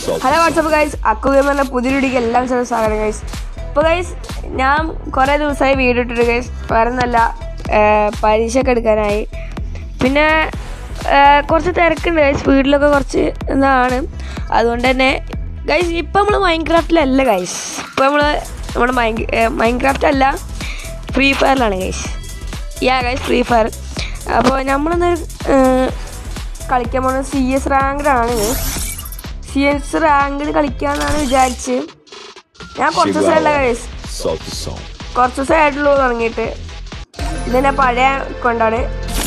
Hello, what's up guys? AKKU GAMER പുതിയ വീഡിയോക്ക് എല്ലാവരും സ്വാഗതം guys. അപ്പോൾ guys ഞാൻ കുറേ ദിവസമായി വീഡിയോ ഇട്ടിട്ട് guys പറഞ്ഞല്ല പരീക്ഷയൊക്കെ എടുക്കാനായി പിന്നെ കുറച്ച് തിരക്കുണ്ട് guys വീട്ടിലൊക്കെ കുറച്ച് എന്താണ് അതുകൊണ്ട് തന്നെ guys ഇപ്പോൾ നമ്മൾ മൈൻക്രാഫ്റ്റിലല്ല guys ഇപ്പോൾ നമ്മുടെ മൈൻക്രാഫ്റ്റ് അല്ല ഫ്രീ ഫയറിലാണ് guys guys ഫ്രീ ഫയർ അപ്പോൾ നമ്മളൊന്നൊരു കളിക്കാൻ പോകുന്നത് CS റാങ്ക്ഡ് ആണ് CS റാങ്ക്ഡ് കളിക്കാന്നാണ് വിചാരിച്ചത് ഞാൻ കുറച്ച് ദിവസമല്ല guys കുറച്ച് ദിവസമായിട്ടുള്ളൂ തുടങ്ങിയിട്ട് ഇതിൻ്റെ പഴയ കൊണ്ടാണ്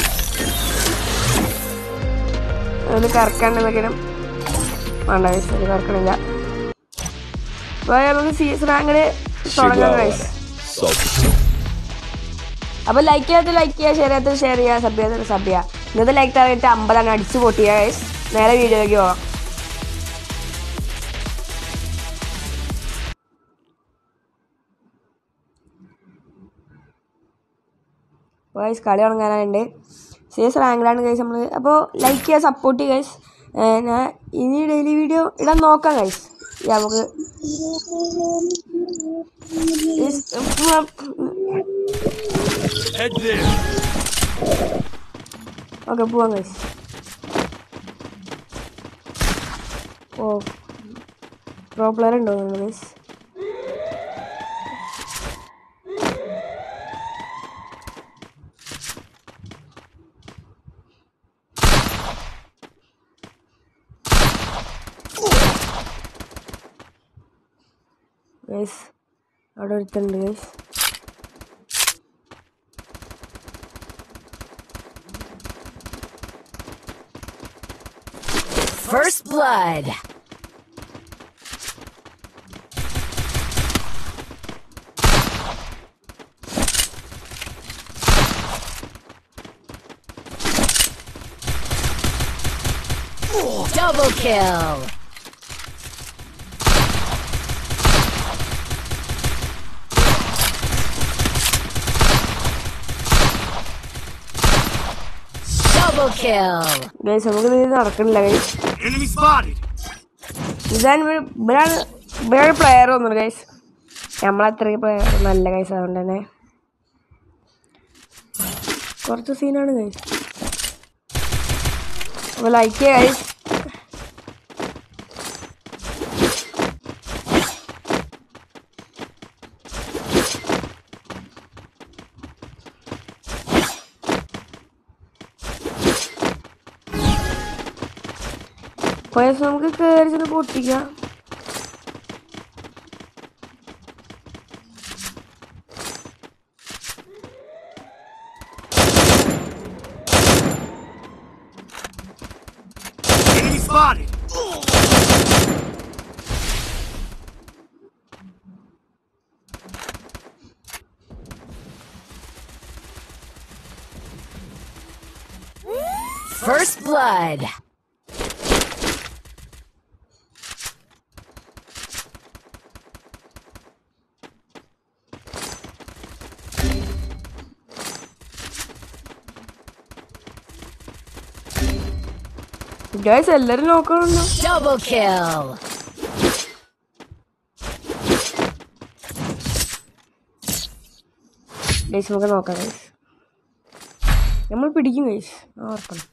അത് കറക്കാണ്ടെന്നൊക്കെയാണ് വേണ്ട guys അത് കറക്കണില്ല അപ്പോൾ നമുക്ക് CS റാങ്ക്ഡ് തുടങ്ങാം guys അപ്പോൾ ലൈക്ക് ചെയ്യാത്ത ലൈക്ക് ചെയ്യുക ഷെയർ ചെയ്യാത്ത ഷെയർ ചെയ്യുക സബ് ചെയ്യാത്ത സബ് ചെയ്യുക ഇന്നത്തെ ലൈക്ക് target 50 അടിച്ച് പൊട്ടിക്കുക guys നേരെ വീഡിയോയിലേക്ക് പോകാം guys കളി തുടങ്ങാനായിട്ടുണ്ട് CS റാങ്ക്ഡാണ് guys നമ്മൾ അപ്പോൾ ലൈക്ക് ചെയ്യുക സപ്പോർട്ട് ചെയ്യുക guys ഞാൻ ഇനി ഡെയിലി വീഡിയോ ഇടാൻ നോക്കാം guys നമുക്ക് ഓക്കെ പോവാം guys ഓ പ്രോ പ്ലെയർ ഉണ്ടോ guys guys അവിടെ ഒരുത്തുണ്ട് guys First blood. Double kill. Double kill. Guys, നമുക്ക് ഇത് നടക്കണില്ല guys. Enemy spotted. ഇതാണ് വേറെ പ്ലെയർ ഒന്നുമില്ല guys. നമ്മളത്രയും പ്ലെയർ നല്ല guys അതുകൊണ്ട് തന്നെ കുറച്ച് സീനാണ് guys. അപ്പോൾ ലൈക്ക് ചെയ്യുക guys. അപ്പോൾ നമുക്ക് കയറി ചെന്ന് പൊട്ടിക്കാം Enemy spotted. First blood. guys എല്ലാവരും നോക്കണമല്ലോ Double kill. guys നമുക്ക് നോക്കാം guys നമ്മൾ പിടിക്കും guys ഓർക്കണം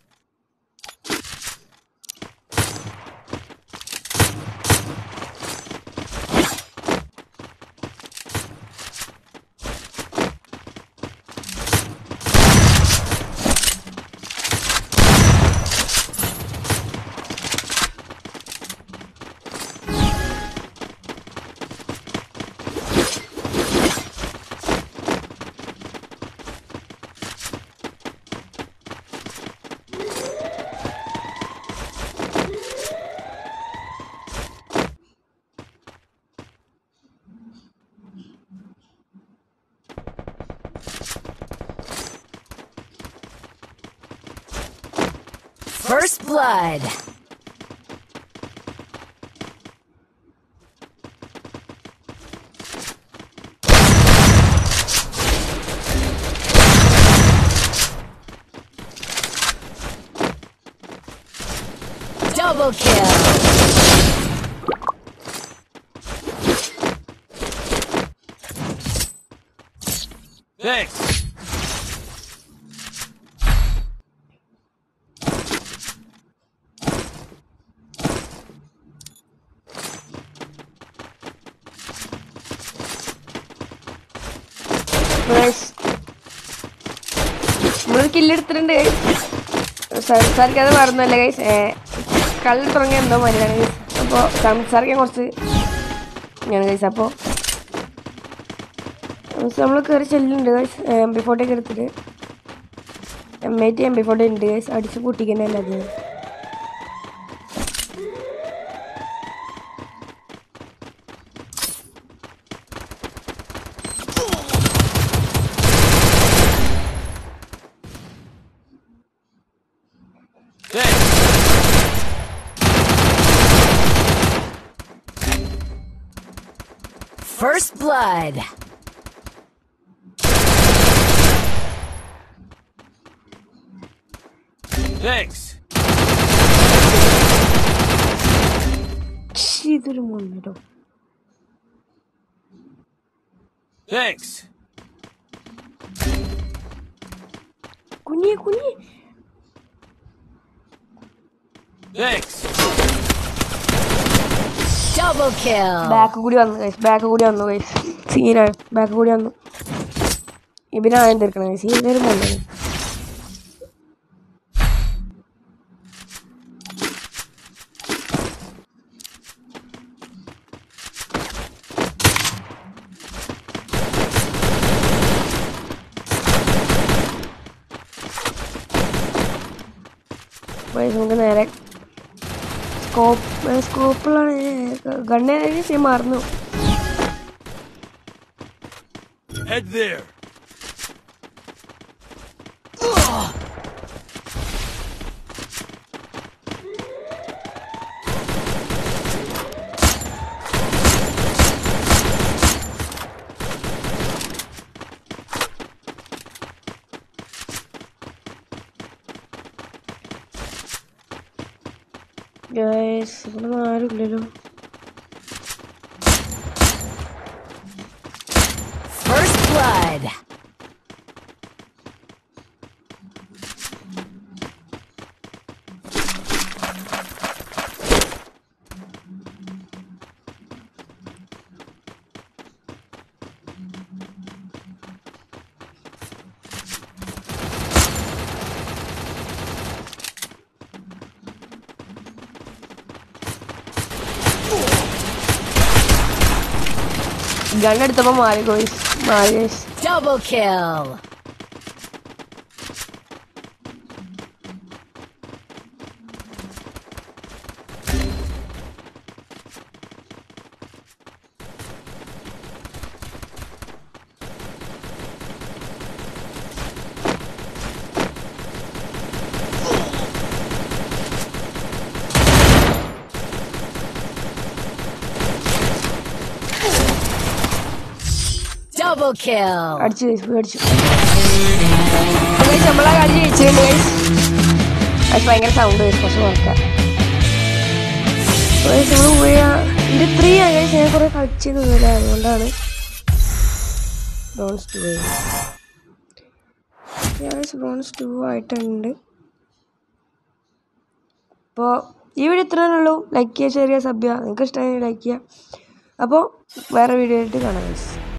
First blood. Double kill. Thanks. നമ്മളൊരു കില്ലെടുത്തിട്ടുണ്ട്. സംസാരിക്കാതെ മറന്നല്ല ഗൈസ്. കള്ളിൽ തുടങ്ങിയ എന്തോ മതിയാണ് ഗൈസ്. അപ്പോൾ സംസാരിക്കാൻ കുറച്ച് ഞാൻ ഗൈസ്. അപ്പോൾ നമ്മൾ കയറി ചെല്ലുന്നുണ്ട് ഗൈസ്. MP40 ഒക്കെ എടുത്തിട്ട് M80 MP40 ഉണ്ട് ഗൈസ്. അടിച്ച് പൊട്ടിക്കുന്നതല്ല അത്. First blood. Thanks. ഇതൊരു മോട്ടോ. Thanks. കുഞ്ഞി Thanks. Double kill. ബാക്ക് കൂടി വന്നു ഗൈസ്. സീനാണ്. ബാക്ക് കൂടി വന്നു. ഇവനാദ്യം തീർക്കണം ഗൈസ്. ഇതൊരു മോട്ടോ. നമുക്ക് നേരെ സ്കോപ്പിലാണ് ഗണ്ണേനെ മറന്നു. Head there. ഗൈസ് ഇവിടെ ആരുമില്ലല്ലോ. First blood. ഗണ്ണെടുത്തപ്പോൾ മാറി guys. Double kill. Double kill. അടിച്ചു നമ്മളാ കളി ജയിച്ചിട്ടുണ്ട് ഗൈസ്. അത് ഭയങ്കര സൗണ്ട് വരും. കുറച്ച് കുറക്കാം. നമ്മൾ ഇത് 3 ഗൈസ്. ഞാൻ കുറെ കളിച്ചിരുന്നില്ല, അതുകൊണ്ടാണ് ബ്രോൺസ് 2 ആയിട്ടുണ്ട്. അപ്പോൾ ഈ വീഡിയോ ഇത്ര തന്നെ ഉള്ളൂ. ലൈക്ക് ചെയ്യുക, ഷെയർ ചെയ്യുക, സബ് ചെയ്യുക. നിങ്ങൾക്ക് ഇഷ്ടമായി ലൈക്ക് ചെയ്യുക. അപ്പോൾ വേറെ വീഡിയോ ആയിട്ട് കാണാം ഗൈസ്.